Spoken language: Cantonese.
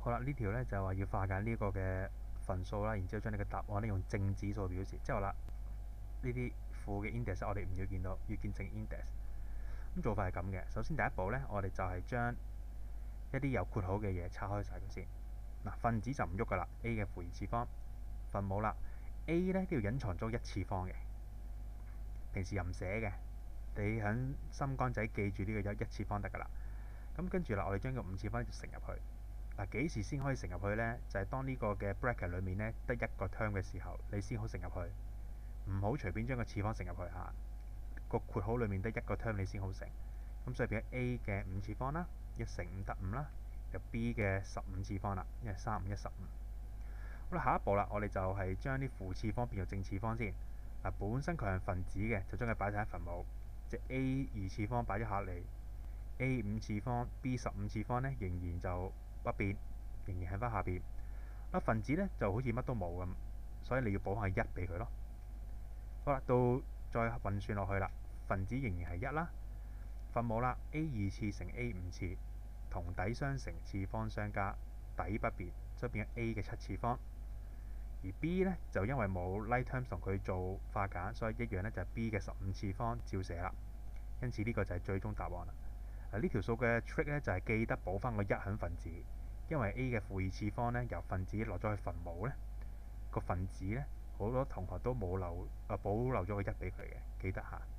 好啦，呢條呢就話要化簡呢個嘅份數啦，然之後將你嘅答案呢用正指數表示，即係話啦，呢啲負嘅 index 我哋唔要見到，要見正 index。咁做法係咁嘅，首先第一步呢，我哋就係將一啲有括號嘅嘢拆開晒佢先。嗱，分子就唔喐噶啦 ，a 嘅負二次方，分母啦 ，a 呢都要隱藏咗一次方嘅，平時又唔寫嘅，你喺心肝仔記住呢個有一次方得噶啦。咁跟住啦，我哋將個五次方就乘入去。嗱，幾時先可以乘入去呢？就係當呢個嘅 bracket 裏面呢得一個 term 嘅時候，你先好乘入去。唔好隨便將個次方乘入去嚇。個括號裏面得一個 term 你先好乘。咁所以變咗 a 嘅五次方啦，一乘五得五啦，有 b 嘅15次方啦，因為3、5、1、15。好啦，下一步啦，我哋就係將啲負次方變做正次方先。嗱，本身佢係分子嘅，就將佢擺晒喺分母，即係 a 二次方擺咗下嚟。a 五次方、b 15次方呢，仍然就不變，仍然喺翻下邊。分子呢就好似乜都冇咁，所以你要補下1俾佢咯。好啦，到再運算落去啦，分子仍然係1啦，分母啦 a 二次乘 a 五次，同底相乘，次方相加，底不變，所以變咗 a 嘅7次方。而 b 呢，就因為冇 like terms 同佢做化簡，所以一樣呢就係 b 嘅15次方照寫啦。因此呢個就係最終答案啦。呢條數嘅 trick 呢，就係記得補翻個1響分子，因為 a 嘅負二次方呢，由分子落咗去分母呢，個分子呢，好多同學都冇保留咗個1俾佢嘅，記得下。